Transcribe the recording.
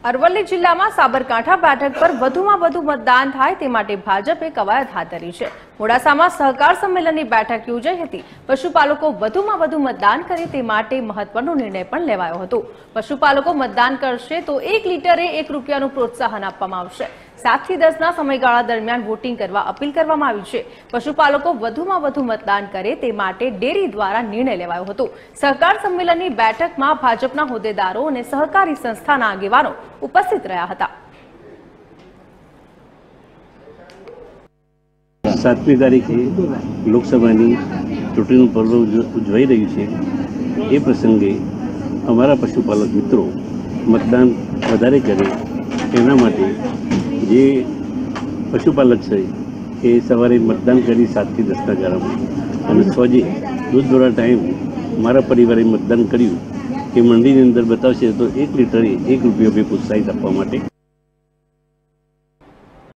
અરવલ્લી જિલ્લામાં સાબરકાંઠા બેઠક પર વધુમાં વધુ મતદાન થાય તે માટે ભાજપે કવાયત હાથ ધરી છે। મોડાસામાં સહકાર સંમેલનની બેઠક યોજાઈ હતી। પશુપાલકો વધુમાં વધુ મતદાન કરે તે માટે મહત્વનો નિર્ણય પણ લેવાયો હતો। પશુપાલકો મતદાન કરશે તો 1 લીટરે 1 રૂપિયાનું પ્રોત્સાહન આપવામાં આવશે। 7 થી 10 ના સમયગાળા દરમિયાન વોટિંગ કરવા અપીલ કરવામાં આવી છે। પશુપાલકો વધુમાં વધુ મતદાન કરે તે માટે ડેરી દ્વારા નિર્ણય લેવાયો હતો। સહકાર સંમેલનની બેઠકમાં ભાજપના હોદ્દેદારો અને સહકારી સંસ્થાના આગેવાનો ઉપસ્થિત રહ્યા હતા। 7મી તારીખે લોકસભાની ચૂંટણીનું પર્વ ઉજવાઈ રહ્યું છે। એ પ્રસંગે અમારા પશુપાલક મિત્રો મતદાન વધારે કરે એના માટે જે પશુપાલક છે એ સવારે મતદાન કરી 7 થી 10ના ગાળામાં અને સોજે દૂધવાળા ટાઈમ મારા પરિવારે મતદાન કર્યું એ મંડીની અંદર બતાવશે તો 1 લીટરે 1 રૂપિયો બી પ્રોત્સાહિત આપવા માટે